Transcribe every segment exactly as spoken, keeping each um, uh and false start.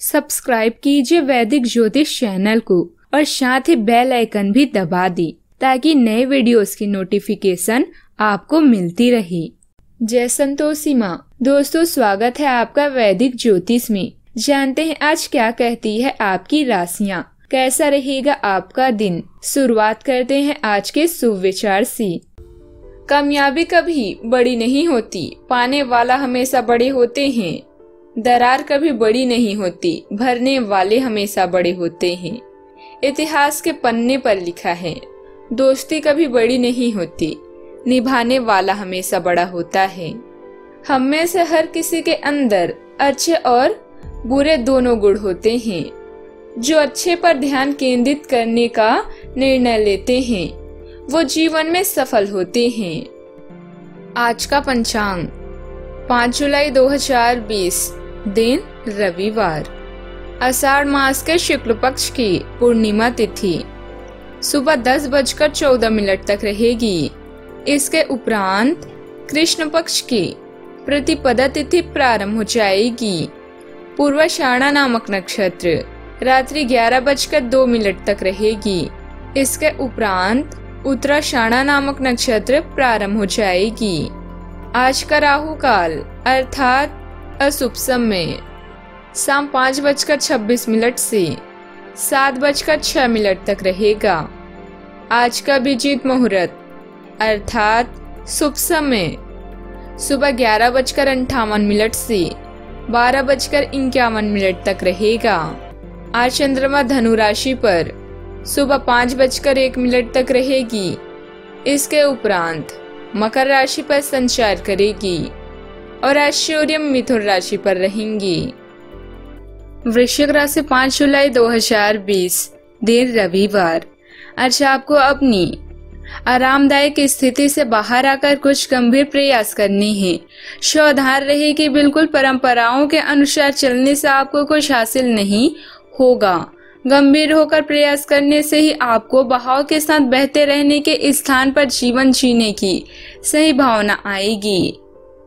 Subscribe कीजिए वैदिक ज्योतिष चैनल को और साथ ही बेल आइकन भी दबा दी ताकि नए वीडियोस की नोटिफिकेशन आपको मिलती रहे। जय संतोषी माँ। दोस्तों, स्वागत है आपका वैदिक ज्योतिष में। जानते हैं आज क्या कहती है आपकी राशियाँ, कैसा रहेगा आपका दिन। शुरुआत करते हैं आज के सुविचार से। कामयाबी कभी बड़ी नहीं होती, पाने वाला हमेशा बड़े होते हैं। दरार कभी बड़ी नहीं होती, भरने वाले हमेशा बड़े होते हैं। इतिहास के पन्ने पर लिखा है, दोस्ती कभी बड़ी नहीं होती, निभाने वाला हमेशा बड़ा होता है। हम में से हर किसी के अंदर अच्छे और बुरे दोनों गुण होते हैं। जो अच्छे पर ध्यान केंद्रित करने का निर्णय लेते हैं वो जीवन में सफल होते हैं। आज का पंचांग पाँच जुलाई दो हजार बीस, दिन रविवार, आषाढ़ मास के शुक्ल पक्ष की पूर्णिमा तिथि सुबह दस बजकर चौदह मिनट तक रहेगी। इसके उपरांत कृष्ण पक्ष की प्रतिपदा तिथि प्रारंभ हो जाएगी। पूर्वाषाढ़ा नामक नक्षत्र रात्रि ग्यारह बजकर दो मिनट तक रहेगी। इसके उपरांत उत्तराषाढ़ा नामक नक्षत्र प्रारंभ हो जाएगी। आज का राहु काल अर्थात अशुभ समय शाम पाँच बजकर छब्बीस मिनट से सात बजकर छह मिनट तक रहेगा। आज का अभिजीत मुहूर्त अर्थात शुभ समय सुबह ग्यारह बजकर अंठावन मिनट से बारह बजकर इक्यावन मिनट तक रहेगा। आज चंद्रमा धनु राशि पर सुबह पाँच बजकर एक मिनट तक रहेगी। इसके उपरांत मकर राशि पर संचार करेगी और आज सूर्य मिथुन राशि पर रहेंगी। वृश्चिक राशि पाँच जुलाई दो हजार बीस, दिन रविवार। आज आपको अपनी आरामदायक स्थिति से बाहर आकर कुछ गंभीर प्रयास करने हैं। सावधान रहे कि बिल्कुल परंपराओं के अनुसार चलने से आपको कुछ हासिल नहीं होगा। गंभीर होकर प्रयास करने से ही आपको बहाव के साथ बहते रहने के स्थान पर जीवन जीने की सही भावना आएगी।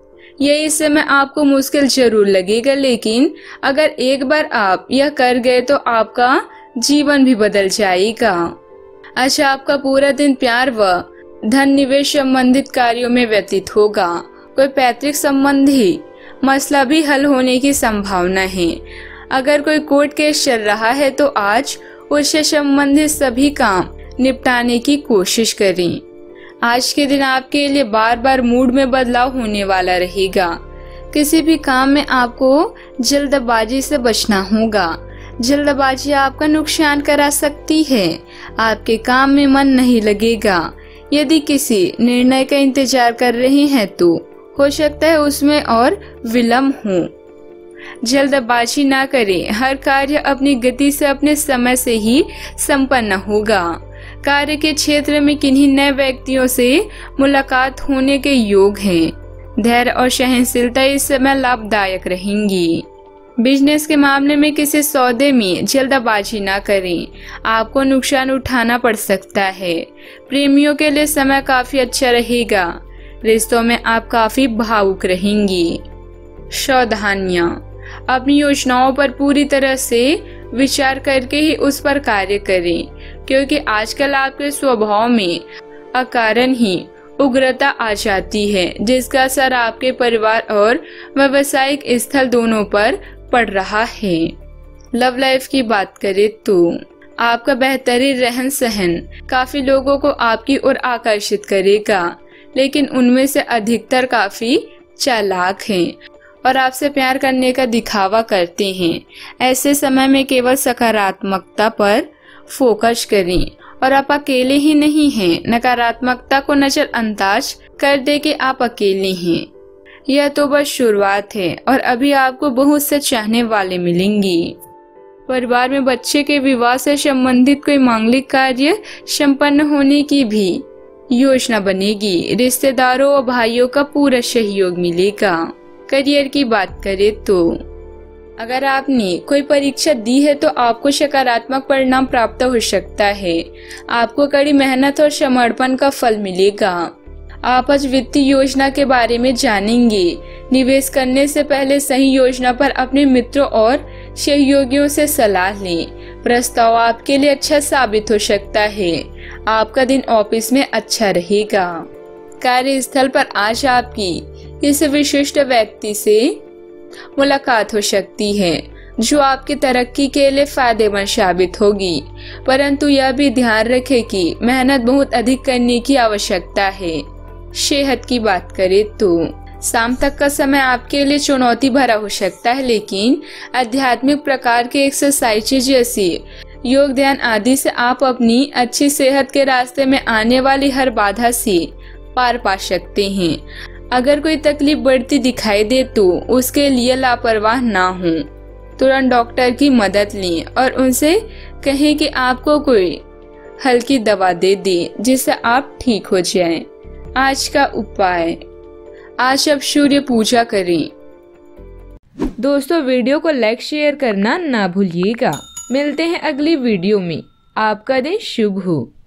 यह समय आपको मुश्किल जरूर लगेगा, लेकिन अगर एक बार आप यह कर गए तो आपका जीवन भी बदल जाएगा। आज आपका पूरा दिन प्यार व धन निवेश संबंधित कार्यों में व्यतीत होगा। कोई पैतृक संबंधी मसला भी हल होने की संभावना है। अगर कोई कोर्ट केस चल रहा है तो आज उससे संबंधित सभी काम निपटाने की कोशिश करें। आज के दिन आपके लिए बार बार मूड में बदलाव होने वाला रहेगा। किसी भी काम में आपको जल्दबाजी से बचना होगा। जल्दबाजी आपका नुकसान करा सकती है। आपके काम में मन नहीं लगेगा। यदि किसी निर्णय का इंतजार कर रहे हैं तो हो सकता है उसमें और विलंब हो। जल्दबाजी ना करें। हर कार्य अपनी गति से अपने समय से ही संपन्न होगा। कार्य के क्षेत्र में किन्हीं नए व्यक्तियों से मुलाकात होने के योग हैं। धैर्य और सहनशीलता इस समय लाभदायक रहेंगी। बिजनेस के मामले में किसी सौदे में जल्दबाजी ना करें। आपको नुकसान उठाना पड़ सकता है। प्रेमियों के लिए समय काफी अच्छा रहेगा। रिश्तों में आप काफी भावुक रहेंगी। सावधानियां, अपनी योजनाओं पर पूरी तरह से विचार करके ही उस पर कार्य करें, क्योंकि आजकल आपके स्वभाव में अकारण ही उग्रता आ जाती है, जिसका असर आपके परिवार और व्यावसायिक स्थल दोनों पर पड़ रहा है। लव लाइफ की बात करें तो आपका बेहतरीन रहन सहन काफी लोगों को आपकी ओर आकर्षित करेगा, लेकिन उनमें से अधिकतर काफी चालाक हैं और आपसे प्यार करने का दिखावा करते हैं। ऐसे समय में केवल सकारात्मकता पर फोकस करें और आप अकेले ही नहीं हैं। नकारात्मकता को नजरअंदाज कर दे कि आप अकेले हैं। यह तो बस शुरुआत है और अभी आपको बहुत से चाहने वाले मिलेंगे। परिवार में बच्चे के विवाह से संबंधित कोई मांगलिक कार्य संपन्न होने की भी योजना बनेगी। रिश्तेदारों और भाइयों का पूरा सहयोग मिलेगा। करियर की बात करें तो अगर आपने कोई परीक्षा दी है तो आपको सकारात्मक परिणाम प्राप्त हो सकता है। आपको कड़ी मेहनत और समर्पण का फल मिलेगा। आप आज वित्तीय योजना के बारे में जानेंगे। निवेश करने से पहले सही योजना पर अपने मित्रों और सहयोगियों से सलाह लें, प्रस्ताव आपके लिए अच्छा साबित हो सकता है। आपका दिन ऑफिस में अच्छा रहेगा। कार्यस्थल पर आज आपकी किसी विशिष्ट व्यक्ति से मुलाकात हो सकती है जो आपकी तरक्की के लिए फायदेमंद साबित होगी, परंतु यह भी ध्यान रखें कि मेहनत बहुत अधिक करने की आवश्यकता है। सेहत की बात करें तो शाम तक का समय आपके लिए चुनौती भरा हो सकता है, लेकिन आध्यात्मिक प्रकार के एक्सरसाइज जैसी योग, ध्यान आदि से आप अपनी अच्छी सेहत के रास्ते में आने वाली हर बाधा से पार पा सकते हैं। अगर कोई तकलीफ बढ़ती दिखाई दे तो उसके लिए लापरवाह ना हो, तुरंत डॉक्टर की मदद लें और उनसे कहें कि आपको कोई हल्की दवा दे दे जिससे आप ठीक हो जाएं। आज का उपाय, आज आप सूर्य पूजा करें। दोस्तों, वीडियो को लाइक शेयर करना ना भूलिएगा। मिलते हैं अगली वीडियो में। आपका दिन शुभ हो।